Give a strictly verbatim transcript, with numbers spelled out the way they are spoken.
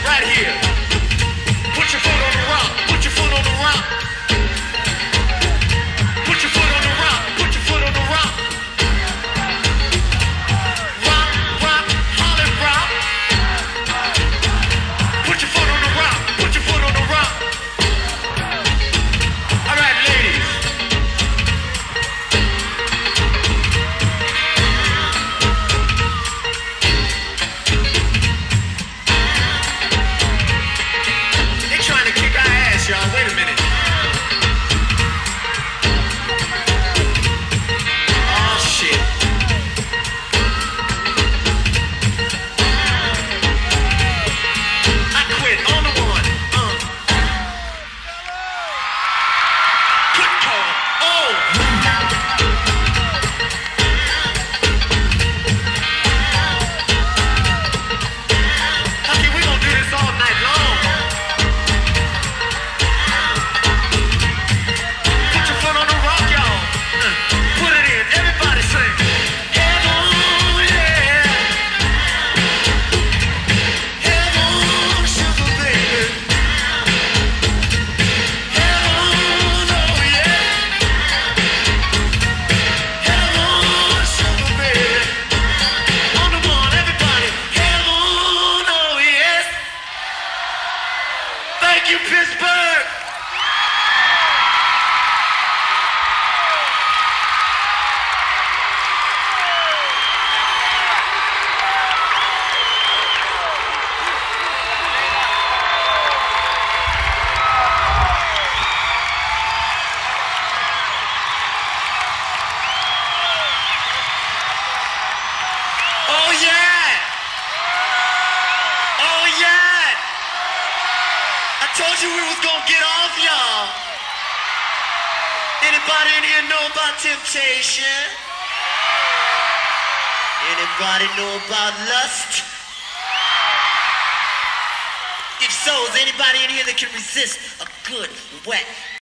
right here. Put your foot on the rock. Put your foot on the rock. Put your foot on the rock. Put your foot on the rock. Rock, rock, holly rock. Put your foot on the rock. Put your foot on the rock. All right, ladies. They trying to kick our ass, y'all. Wait a minute. Oh, shit. I quit on the one. Uh. Good call. Oh. Okay, we gonna do this all night long. Put your foot on the rock, y'all. Uh, Put it in. Everybody sing. Heaven, yeah. Heaven, sugar baby. Heaven, oh yeah. Heaven, sugar baby. On the one, everybody. Heaven, oh yes. Thank you, Pittsburgh. Oh yeah! Oh yeah! I told you we was gonna get off, y'all. Anybody in here know about temptation? Anybody know about lust? If so, is anybody in here that can resist a good, wet